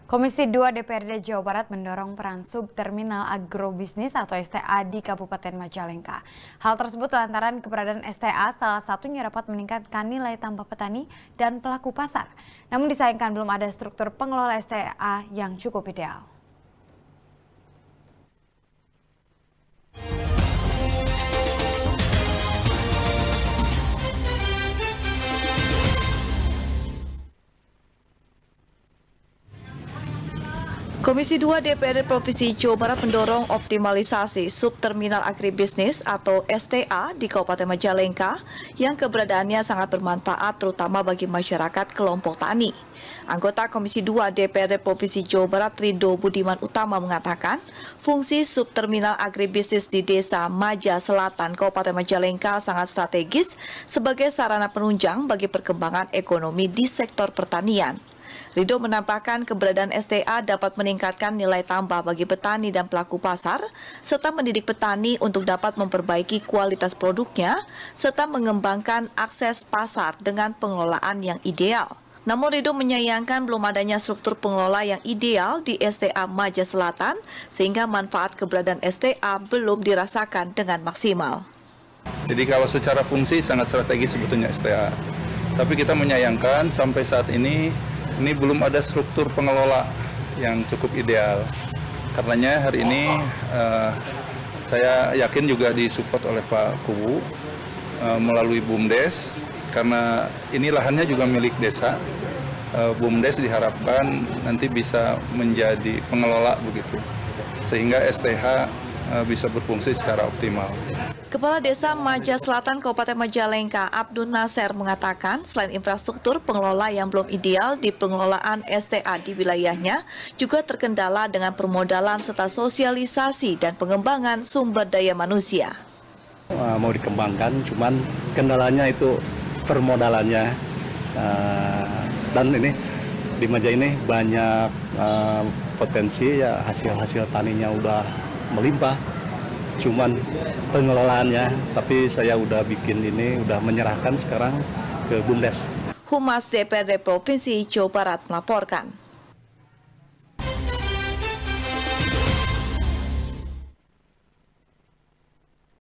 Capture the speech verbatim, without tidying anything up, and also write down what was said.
Komisi dua D P R D Jawa Barat mendorong peran subterminal agrobisnis atau S T A di Kabupaten Majalengka. Hal tersebut lantaran keberadaan S T A salah satunya dapat meningkatkan nilai tambah petani dan pelaku pasar. Namun disayangkan belum ada struktur pengelola S T A yang cukup ideal. Komisi dua D P R D Provinsi Jawa Barat mendorong optimalisasi subterminal agribisnis atau S T A di Kabupaten Majalengka yang keberadaannya sangat bermanfaat terutama bagi masyarakat kelompok tani. Anggota Komisi dua D P R D Provinsi Jawa Barat Rido Budiman Utama mengatakan, fungsi subterminal agribisnis di Desa Maja Selatan, Kabupaten Majalengka sangat strategis sebagai sarana penunjang bagi perkembangan ekonomi di sektor pertanian. Rido menambahkan keberadaan S T A dapat meningkatkan nilai tambah bagi petani dan pelaku pasar, serta mendidik petani untuk dapat memperbaiki kualitas produknya, serta mengembangkan akses pasar dengan pengelolaan yang ideal. Namun Rido menyayangkan belum adanya struktur pengelola yang ideal di S T A Maja Selatan, sehingga manfaat keberadaan S T A belum dirasakan dengan maksimal. Jadi kalau secara fungsi sangat strategis sebetulnya S T A, tapi kita menyayangkan sampai saat ini ini belum ada struktur pengelola yang cukup ideal. Karenanya hari ini uh, saya yakin juga disupport oleh Pak Kubu uh, melalui BUMDes, karena ini lahannya juga milik desa. Uh, BUMDes diharapkan nanti bisa menjadi pengelola begitu, sehingga S T H uh, bisa berfungsi secara optimal. Kepala Desa Maja Selatan Kabupaten Majalengka, Abdul Nasir mengatakan selain infrastruktur pengelola yang belum ideal di pengelolaan S T A di wilayahnya, juga terkendala dengan permodalan serta sosialisasi dan pengembangan sumber daya manusia. Mau dikembangkan, cuman kendalanya itu permodalannya. Dan ini di Maja ini banyak potensi, ya hasil-hasil taninya udah melimpah. Cuman pengelolaannya, tapi saya udah bikin ini, udah menyerahkan sekarang ke BUMDes. Humas D P R D Provinsi Jawa Barat melaporkan.